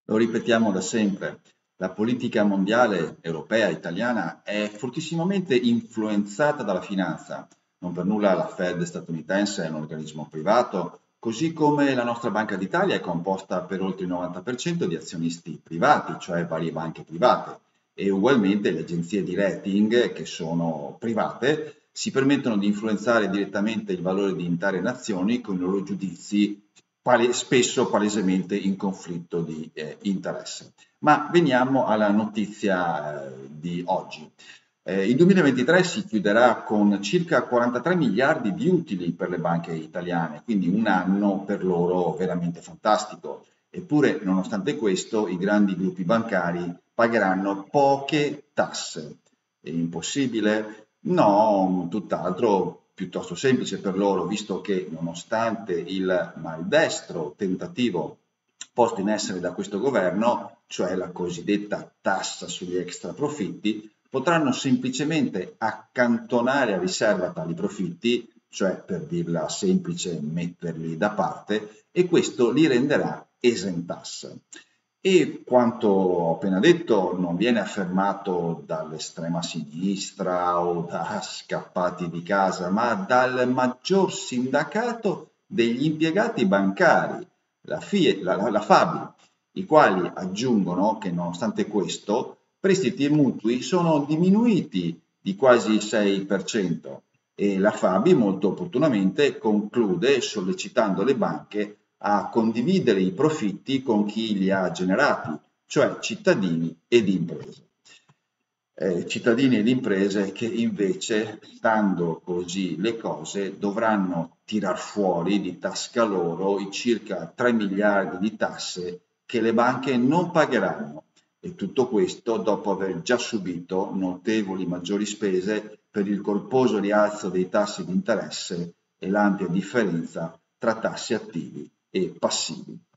Lo ripetiamo da sempre, la politica mondiale, europea, italiana è fortissimamente influenzata dalla finanza. Non per nulla la Fed statunitense è un organismo privato, così come la nostra Banca d'Italia è composta per oltre il 90% di azionisti privati, cioè varie banche private, e ugualmente le agenzie di rating, che sono private, si permettono di influenzare direttamente il valore di intere nazioni con i loro giudizi spesso palesemente in conflitto di interesse. Ma veniamo alla notizia di oggi. Il 2023 si chiuderà con circa 43 miliardi di utili per le banche italiane, quindi un anno per loro veramente fantastico. Eppure, nonostante questo, i grandi gruppi bancari pagheranno poche tasse. È impossibile? No, tutt'altro piuttosto semplice per loro, visto che nonostante il maldestro tentativo posto in essere da questo governo, cioè la cosiddetta tassa sugli extraprofitti, potranno semplicemente accantonare a riserva tali profitti, cioè per dirla semplice metterli da parte, e questo li renderà esentasse. E quanto ho appena detto non viene affermato dall'estrema sinistra o da scappati di casa, ma dal maggior sindacato degli impiegati bancari, la FABI, i quali aggiungono che nonostante questo prestiti e mutui sono diminuiti di quasi il 6% e la FABI molto opportunamente conclude sollecitando le banche a condividere i profitti con chi li ha generati, cioè cittadini ed imprese. Cittadini ed imprese che invece, stando così le cose, dovranno tirar fuori di tasca loro i circa 3 miliardi di tasse che le banche non pagheranno. E tutto questo dopo aver già subito notevoli maggiori spese per il colposo rialzo dei tassi di interesse e l'ampia differenza tra tassi attivi e passivi.